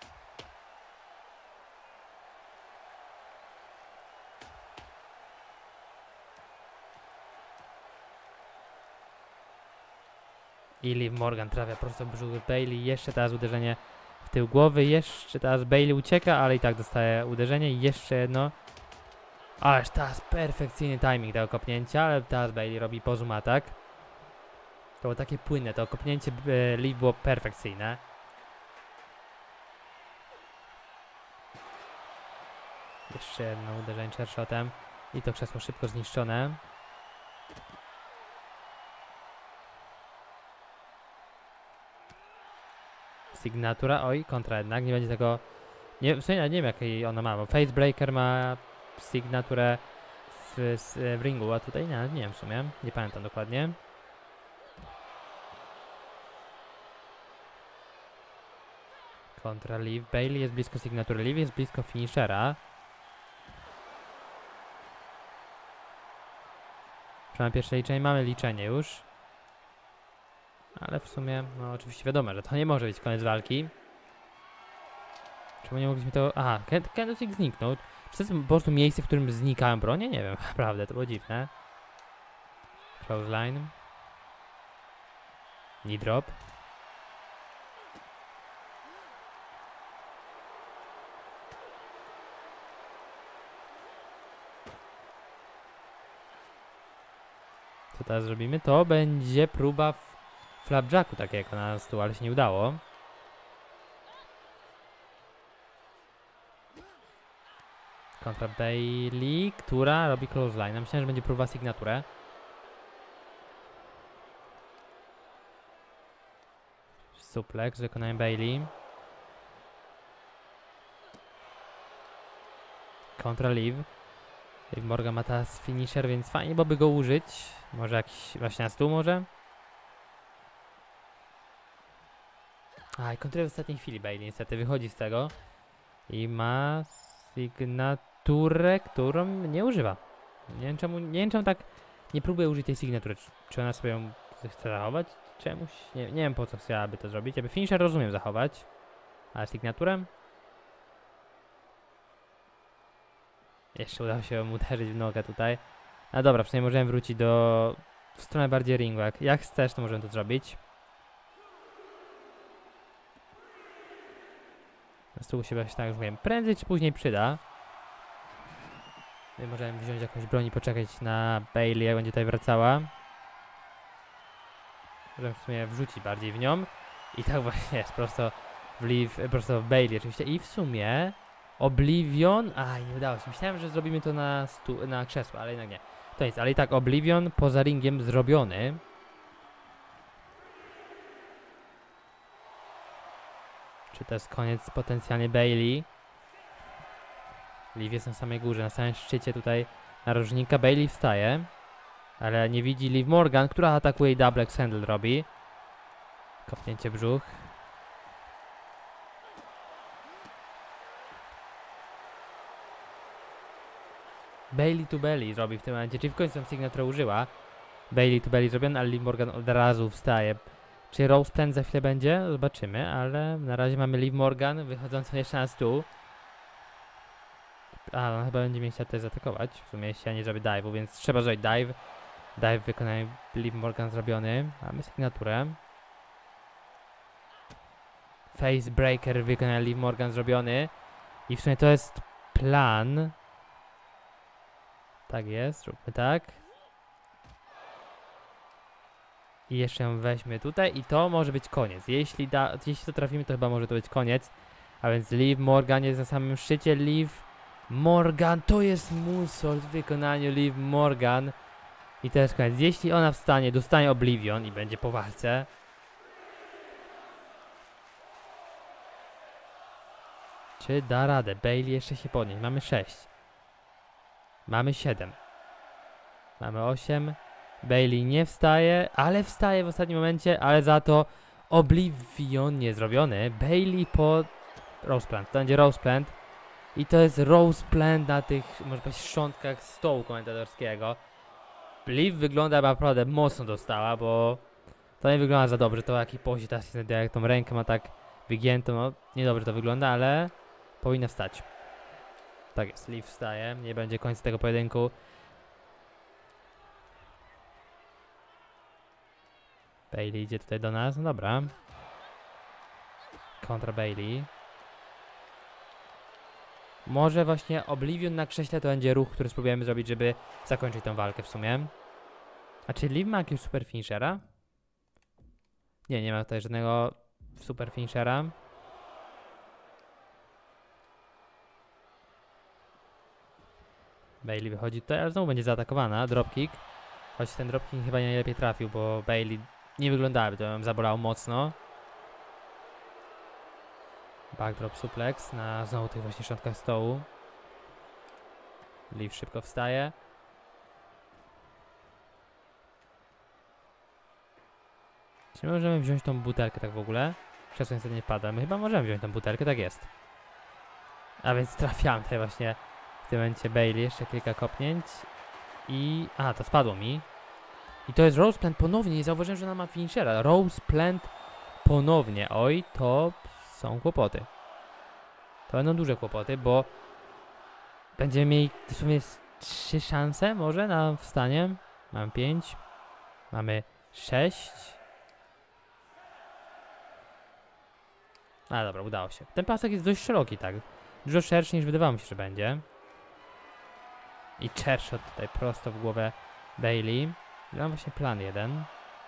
I Liv Morgan trafia prosto w brzuch Bailey. Jeszcze teraz uderzenie w tył głowy. Jeszcze teraz Bailey ucieka, ale i tak dostaje uderzenie. I jeszcze jedno. Ależ teraz perfekcyjny timing tego kopnięcia, ale teraz Bailey robi pozum atak. To było takie płynne, to kopnięcie Liv było perfekcyjne. Jeszcze jedno uderzenie chairshotem. I to krzesło szybko zniszczone. Signatura, oj, kontra jednak, nie będzie tego... Nie, w sumie nie wiem jakiej ona ma, bo Facebreaker ma signaturę w ringu, a tutaj nie wiem w sumie, nie pamiętam dokładnie. Kontra Liv, Bailey jest blisko signatury, Liv jest blisko finishera. Przynajmniej pierwsze liczenie, mamy liczenie już. Ale w sumie, no oczywiście wiadomo, że to nie może być koniec walki. Czemu nie mogliśmy to... Aha, Candlestick zniknął. Czy to jest po prostu miejsce, w którym znikają bronie? Nie wiem, naprawdę, to było dziwne. Clothesline. Knee drop. Co teraz zrobimy? To będzie próba flapjacku takiego na stół, ale się nie udało. Kontra Bailey, która robi clothesline. Myślałem, że będzie próba signaturę. Suplex wykonanie Bailey. Kontra Liv. Liv Morgan ma teraz finisher, więc fajnie byłoby go użyć. Może jakiś właśnie na stół może? A, i kontruje w ostatniej chwili Bailey niestety wychodzi z tego. I ma sygnaturę, którą nie używa. Nie wiem czemu tak nie próbuje użyć tej sygnatury. Czy ona sobie ją chce zachować? Czemuś? Nie wiem po co chciałaby to zrobić. Jakby finisher rozumiem zachować. Ale sygnaturę? Jeszcze udało się mu uderzyć w nogę tutaj. No dobra, przynajmniej możemy wrócić w stronę bardziej ringu. Jak chcesz, to możemy to zrobić. Na stół się właśnie tak już mówiłem. Prędzej czy później przyda. My możemy wziąć jakąś broń i poczekać na Bailey, jak będzie tutaj wracała. Możemy w sumie wrzucić bardziej w nią. I tak właśnie jest, prosto w Bailey oczywiście. I w sumie Oblivion... Aj, nie udało się. Myślałem, że zrobimy to na krzesło, ale jednak nie. To nic, ale i tak Oblivion poza ringiem zrobiony. Czy to jest koniec potencjalnie Bailey? Liv jest na samej górze, na samym szczycie tutaj narożnika. Bailey wstaje, ale nie widzi Liv Morgan, która atakuje i double axe handle robi. Kopnięcie brzuch. Bailey to Bailey zrobi w tym momencie, czyli w końcu tą sygnaturę użyła. Bailey to Bailey zrobiony, ale Liv Morgan od razu wstaje. Czy Rose Plant za chwilę będzie? Zobaczymy, ale na razie mamy Liv Morgan wychodzącą jeszcze na stół. A, on chyba będzie mnie chciał tutaj zaatakować. W sumie jeśli ja nie zrobię dive'u, więc trzeba zrobić dive. Dive wykonanie Liv Morgan zrobiony. Mamy sygnaturę. Face Breaker wykonanie Liv Morgan zrobiony. I w sumie to jest plan. Tak jest, zróbmy tak. I jeszcze ją weźmy tutaj i to może być koniec. Jeśli to trafimy, to chyba może to być koniec. A więc Liv Morgan jest na samym szczycie. Liv Morgan, to jest moonsault w wykonaniu Liv Morgan. I też koniec. Jeśli ona wstanie, dostanie Oblivion i będzie po walce. Czy da radę? Bailey jeszcze się podnieść. Mamy 6. Mamy 7. Mamy 8. Bailey nie wstaje, ale wstaje w ostatnim momencie, ale za to Oblivion nie zrobiony. Bailey po Rose Plant. To będzie Rose Plant. I to jest Rose Plant na tych, może powiedzieć, szczątkach stołu komentatorskiego. Liv wygląda naprawdę mocno dostała, bo to nie wygląda za dobrze. To jaki pozi teraz się jak tą rękę ma tak wygiętą, no niedobrze to wygląda, ale powinna wstać. Tak jest, Liv wstaje, nie będzie końca tego pojedynku. Bailey idzie tutaj do nas, no dobra. Kontra Bailey. Może właśnie Oblivion na krześle to będzie ruch, który spróbujemy zrobić, żeby zakończyć tę walkę w sumie. A czy Liv ma jakiegoś super finishera? Nie, nie ma tutaj żadnego super finishera. Bailey wychodzi tutaj, ale znowu będzie zaatakowana. Dropkick. Choć ten dropkick chyba nie najlepiej trafił, bo Bailey nie wyglądałaby, to ją zabolało mocno. Backdrop suplex na znowu tych właśnie szczątkach stołu. Liv szybko wstaje. Czy możemy wziąć tą butelkę tak w ogóle? Krzesło niestety nie pada. My chyba możemy wziąć tą butelkę, tak jest. A więc trafiałem tutaj właśnie w tym momencie Bailey. Jeszcze kilka kopnięć. I... A, to spadło mi. I to jest Rose Plant ponownie. Nie zauważyłem, że ona ma finishera. Rose Plant ponownie. Oj, to są kłopoty. To będą duże kłopoty, bo będziemy mieli dosłownie 3 szanse może na wstanie. Mamy 5. Mamy 6. A dobra, udało się. Ten pasek jest dość szeroki, tak. Dużo szerszy niż wydawało mi się, że będzie. I chairshot tutaj prosto w głowę Bailey. Mam właśnie plan jeden.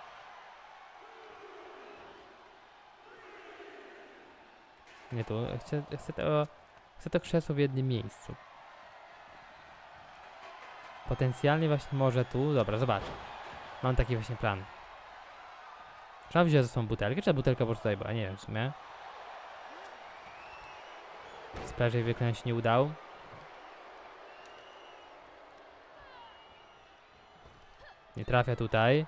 Nie tu, chcę to krzesło w jednym miejscu. Potencjalnie właśnie może tu, dobra, zobacz. Mam taki właśnie plan. Trzeba wziąć ze sobą butelkę, czy ta butelka po prostu tutaj była, nie wiem w sumie. Splash jej wykonanie się nie udał. Nie trafia tutaj.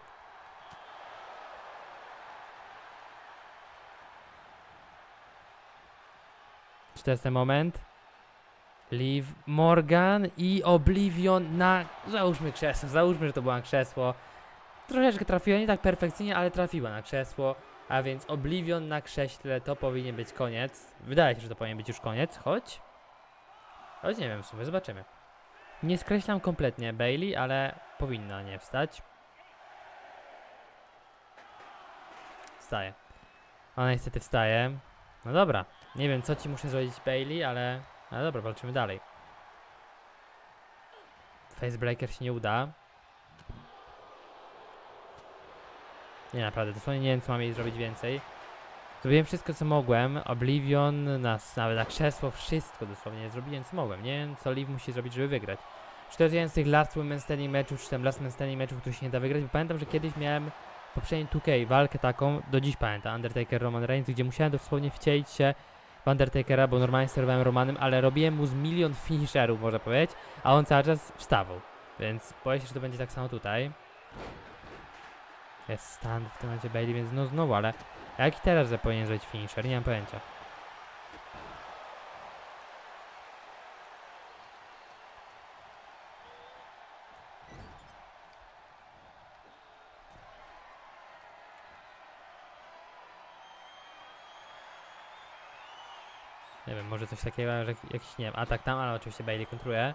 Czy to jest ten moment? Liv Morgan i Oblivion na... Załóżmy krzesło, załóżmy, że to było na krzesło. Troszeczkę trafiła, nie tak perfekcyjnie, ale trafiła na krzesło. A więc Oblivion na krześle to powinien być koniec. Wydaje się, że to powinien być już koniec, choć nie wiem w sumie, zobaczymy. Nie skreślam kompletnie Bailey, ale powinna nie wstać. Wstaje. Ona niestety wstaje. No dobra, nie wiem co ci muszę zrobić Bailey, ale dobra, walczymy dalej. Facebreaker się nie uda. Nie, naprawdę, dosłownie nie wiem co mam jej zrobić więcej. Zrobiłem wszystko co mogłem, Oblivion, nawet na krzesło, wszystko dosłownie zrobiłem co mogłem. Nie wiem co Liv musi zrobić, żeby wygrać. Czy to jest jeden z tych last women standing meczów, czy ten last man standing meczów, który się nie da wygrać, bo pamiętam, że kiedyś miałem w poprzednim 2K walkę taką, do dziś pamiętam, Undertaker Roman Reigns, gdzie musiałem dosłownie wcielić się w Undertakera, bo normalnie sterowałem Romanem, ale robiłem mu z milion finisherów, można powiedzieć, a on cały czas wstawał. Więc boję się, że to będzie tak samo tutaj. Jest stand w tym momencie Bailey, więc no znowu, ale jaki teraz powinien zrobić finisher? Nie mam pojęcia. Nie wiem, może coś takiego, że jakiś, nie wiem, atak tam, ale oczywiście Bailey kontruje.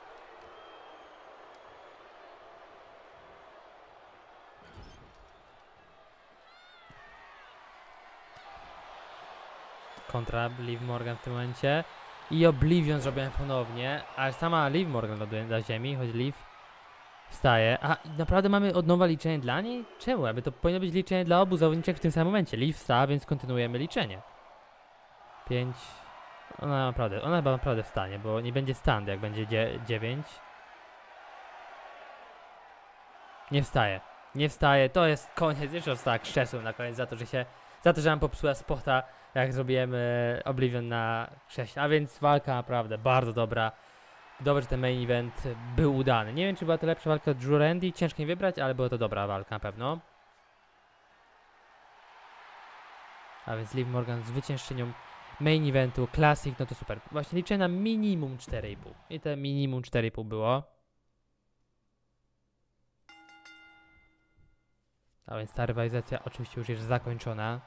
Kontra Liv Morgan w tym momencie. I Oblivion zrobiłem ponownie, ale sama Liv Morgan ląduje na ziemi, choć Liv wstaje. A naprawdę mamy od nowa liczenie dla niej? Czemu? Aby to powinno być liczenie dla obu zawodniczek w tym samym momencie. Liv wstała, więc kontynuujemy liczenie. 5. Ona chyba naprawdę wstanie, bo nie będzie stand, jak będzie 9. Nie wstaje. Nie wstaje, to jest koniec. Jeszcze tak krzesłem na koniec za to, że nam popsuła spota, jak zrobiłem Oblivion na krześle. A więc walka naprawdę bardzo dobra. Dobrze, że ten main event był udany. Nie wiem, czy była to lepsza walka od Drew Randy, ciężko mi wybrać, ale była to dobra walka na pewno. A więc Liv Morgan z zwyciężczynią main eventu, Classic, no to super. Właśnie liczę na minimum 4,5. I te minimum 4,5 było. A więc ta rywalizacja oczywiście już jest zakończona.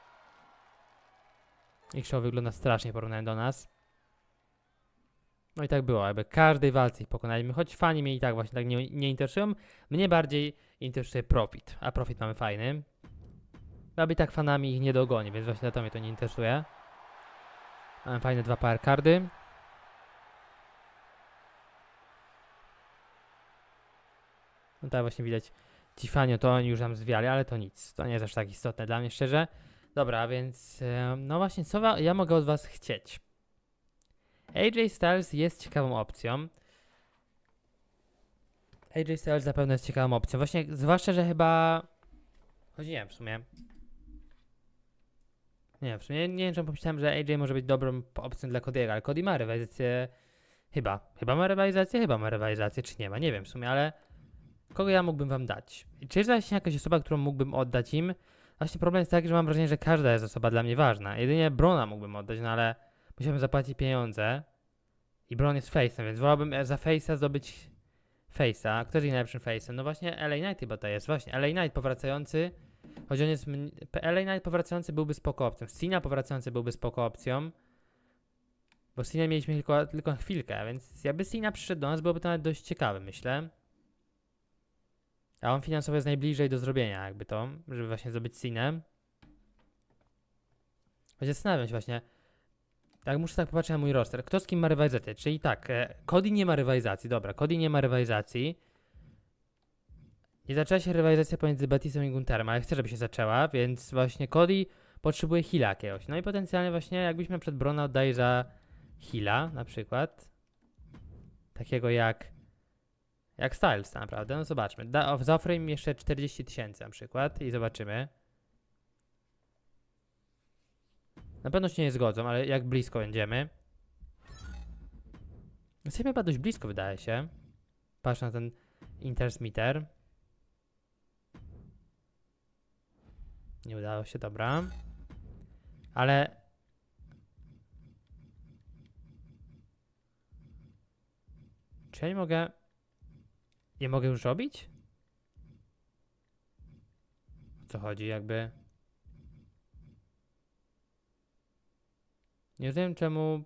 Ich show wygląda strasznie porównując do nas. No i tak było, jakby każdej walce ich pokonaliśmy, choć fani mnie i tak właśnie tak nie interesują. Mnie bardziej interesuje profit, a profit mamy fajny. Aby tak fanami ich nie dogoni, więc właśnie dlatego mnie to nie interesuje. Mamy fajne 2 power cardy. No tak właśnie widać, ci fani to oni już nam zwiali, ale to nic. To nie jest aż tak istotne dla mnie, szczerze. Dobra, więc no właśnie, co ja mogę od was chcieć? AJ Styles jest ciekawą opcją. AJ Styles zapewne jest ciekawą opcją. Właśnie, zwłaszcza, że chyba... Choć nie wiem w sumie. Nie wiem, w sumie nie wiem, czemu pomyślałem, że AJ może być dobrą opcją dla Cody'ego, ale Cody ma rywalizację... Chyba ma rywalizację, czy nie ma, nie wiem w sumie, ale... Kogo ja mógłbym wam dać? Czy jest właśnie jakaś osoba, którą mógłbym oddać im? Właśnie problem jest taki, że mam wrażenie, że każda jest osoba dla mnie ważna. Jedynie Brona mógłbym oddać, no ale... Musiałbym zapłacić pieniądze. I Bron jest face'em, więc wolałbym za face'a zdobyć face'a. Kto jest najlepszym face'em? No właśnie LA Knight chyba to jest. Właśnie LA Knight powracający. Choć on jest... LA Knight powracający byłby spoko opcją. Cena powracający byłby spoko opcją. Bo Cena mieliśmy tylko chwilkę, więc jakby Cena przyszedł do nas, byłoby to nawet dość ciekawe, myślę. A on finansowo jest najbliżej do zrobienia jakby to, żeby właśnie zdobyć Cenę. Choć zastanawiam się właśnie... Tak, muszę tak popatrzeć na mój roster. Kto z kim ma rywalizację? Czyli tak, Cody nie ma rywalizacji. Dobra, Cody nie ma rywalizacji. Nie zaczęła się rywalizacja pomiędzy Batistą i Gunterem, ale chcę, żeby się zaczęła, więc właśnie Cody potrzebuje heala jakiegoś. No i potencjalnie właśnie jakbyśmy przed Brona oddali za heala na przykład. Takiego jak Styles tak naprawdę. No zobaczmy. Zaoferuj im jeszcze 40 000 na przykład i zobaczymy. Na pewno się nie zgodzą, ale jak blisko będziemy. Jesteśmy chyba dość blisko, wydaje się. Patrz na ten intersmitter. Nie udało się, dobra. Ale... Czy ja nie mogę... Nie mogę już robić? O co chodzi, jakby... Nie rozumiem czemu...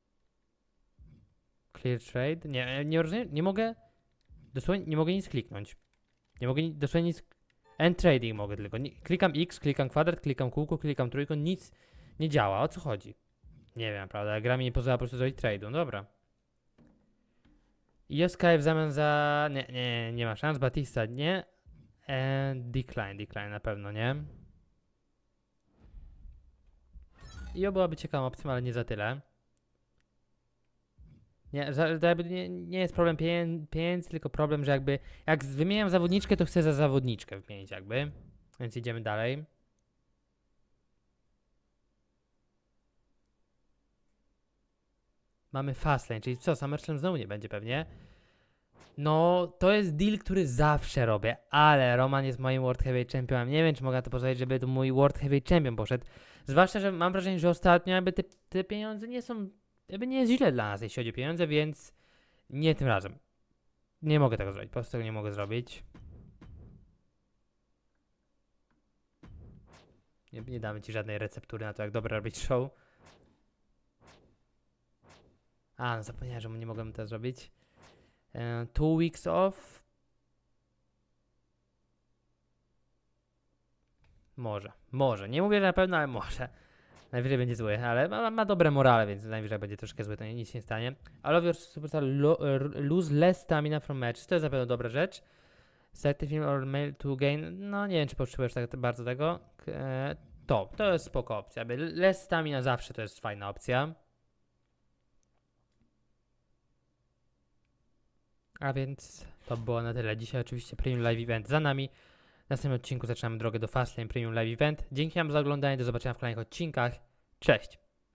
Clear trade? Nie rozumiem, nie mogę... Dosłownie nie mogę nic kliknąć. Nie mogę dosłownie nic... End trading mogę tylko. Klikam X, klikam kwadrat, klikam kółko, klikam trójkąt, nic nie działa. O co chodzi? Nie wiem, prawda? Gra mi nie pozwala po prostu zrobić trade'u. No dobra. Yoska w zamian za... Nie ma szans. Batista nie. Decline na pewno, nie? I byłaby ciekawą opcją, ale nie za tyle. Nie jest problem pieniędzy, tylko problem, że jakby... Jak wymieniam zawodniczkę, to chcę za zawodniczkę wymienić jakby. Więc idziemy dalej. Mamy Fastlane, czyli co? SummerSlam znowu nie będzie pewnie. No, to jest deal, który zawsze robię, ale Roman jest moim World Heavyweight Championem. Nie wiem, czy mogę to pozwolić, żeby to mój World Heavyweight Champion poszedł. Zwłaszcza, że mam wrażenie, że ostatnio jakby te pieniądze nie są... Jakby nie jest źle dla nas, jeśli chodzi o pieniądze, więc... Nie tym razem. Nie mogę tego zrobić, po prostu tego nie mogę zrobić. Nie damy ci żadnej receptury na to, jak dobrze robić show. A, no zapomniałem, że nie mogłem to zrobić. 2 weeks off. Może. Nie mówię, że na pewno, ale może. Najwyżej będzie zły, ale ma dobre morale, więc najwyżej będzie troszkę zły, to nic się nie stanie. I love your superstar lose less stamina from match. To jest na pewno dobra rzecz. Set film or mail to gain. No nie wiem, czy potrzebujesz tak bardzo tego. To jest spoko opcja. Less stamina zawsze to jest fajna opcja. A więc to było na tyle. Dzisiaj oczywiście Premium Live Event za nami. W następnym odcinku zaczynamy drogę do Fastlane Premium Live Event. Dzięki wam za oglądanie, do zobaczenia w kolejnych odcinkach. Cześć!